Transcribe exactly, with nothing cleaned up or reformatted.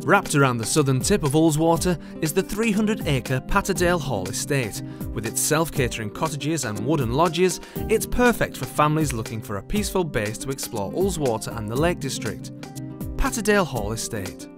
Wrapped around the southern tip of Ullswater is the three hundred acre Patterdale Hall estate. With its self-catering cottages and wooden lodges, it's perfect for families looking for a peaceful base to explore Ullswater and the Lake District. Patterdale Hall Estate.